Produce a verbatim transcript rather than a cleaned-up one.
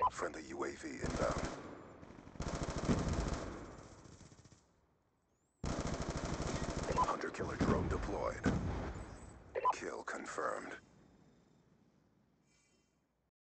Friendly U A V inbound. Hunter-killer drone deployed. Kill confirmed.